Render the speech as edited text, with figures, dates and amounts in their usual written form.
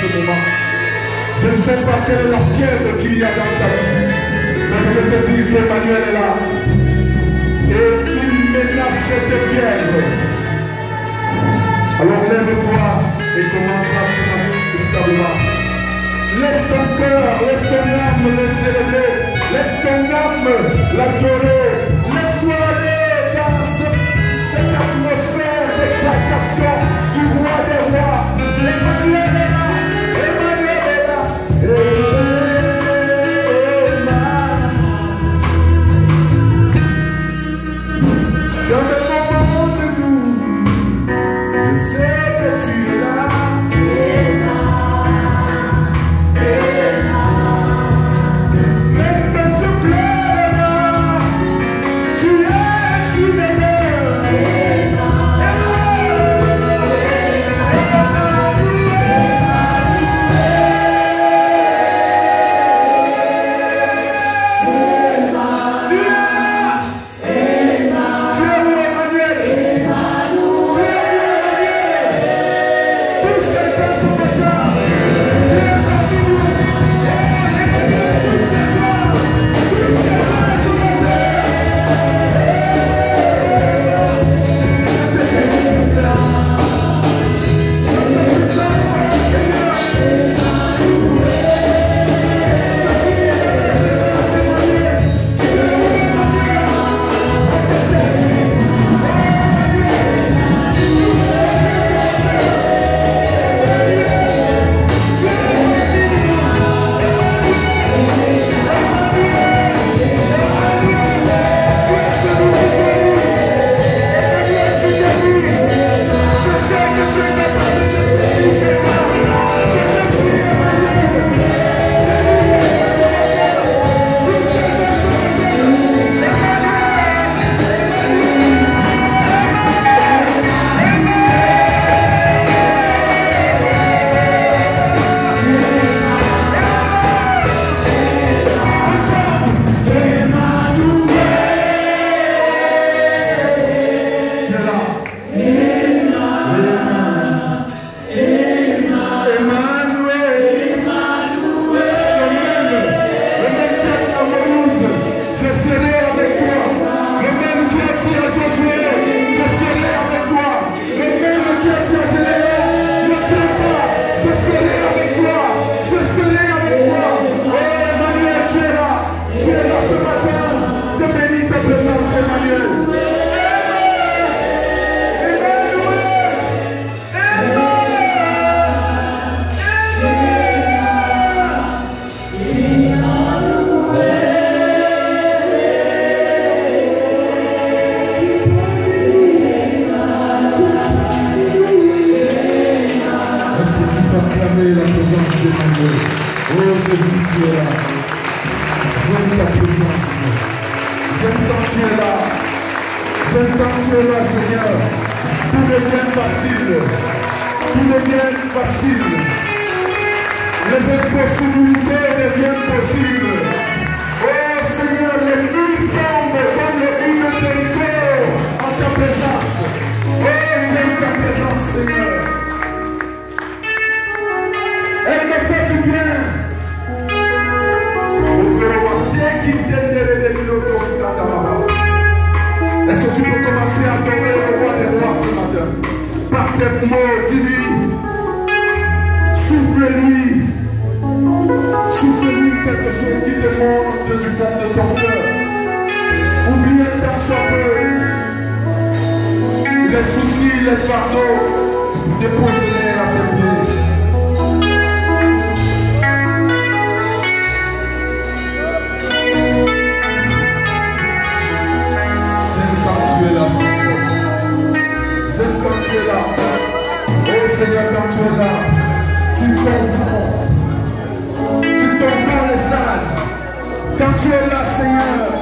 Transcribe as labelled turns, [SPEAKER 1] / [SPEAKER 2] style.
[SPEAKER 1] ce moment. Je ne sais pas quelle est l'orchestre qu'il y a dans ta vie, mais je veux te dire qu'Emmanuel est là. Et il menace cette fièvre. Alors lève-toi et commence à prier véritablement. Laisse ton cœur, laisse ton âme le célébrer. Laisse ton âme l'adorer. Laisse-toi aller dans cette atmosphère d'exaltation du roi des rois. Emmanuel est là. Emmanuel est là. Dans le moment de nous, je sais que tu es là. Est-ce que tu peux commencer à adorer le roi des rois ce matin? Par tes mots, dis-lui, souffle-lui quelque chose qui te monte du fond de ton cœur. Oublie tant soit peu les soucis, les fardeaux, déposez-les à ses pieds. Quand tu es là, oh Seigneur, quand tu es là, tu confonds les sages. Quand tu es là, Seigneur,